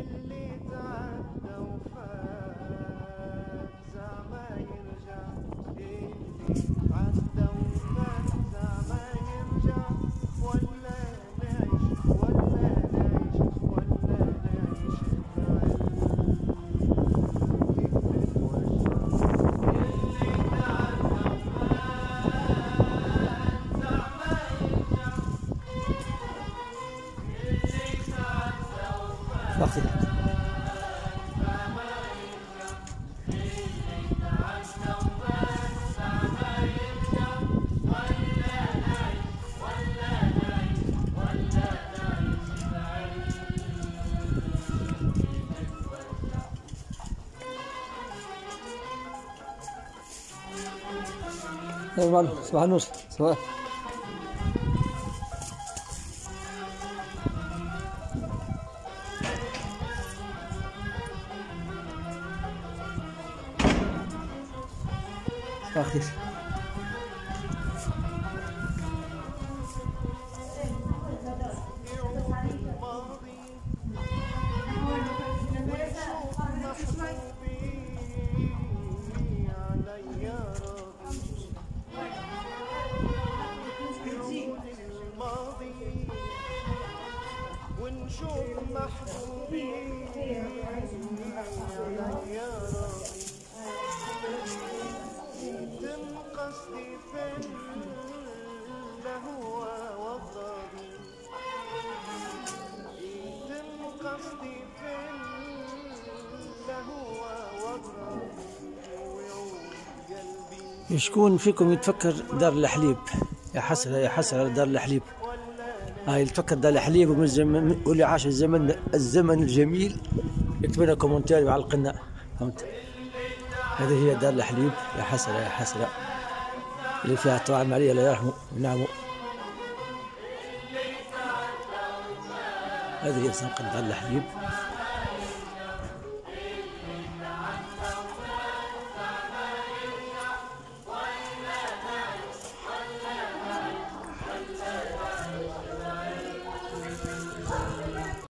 اللي تعدى وفات زعما يرجع، اللي تعدى وفات زعما يرجع. ولا نعيش ولا نعيش ولا نعيش صحيح. صباح النور. صباح الخير. ونشوف محبوبي عليا تم قصدي في الهوى وضربي، تم قصدي في الهوى وضربي ويعود قلبي. شكون فيكم يتفكر دار الحليب؟ يا حسرة يا حسرة على دار الحليب. هاي يتفكر دار الحليب ومن زمن واللي عاش الزمن الجميل يكتب لنا كومنتاري ويعلق لنا. فهمت؟ هذه هي دار الحليب. يا حسرة يا حسرة اللي فيها طاعم علي الله يرحمه ونعمه. هذه هي سنقة دار الحليب.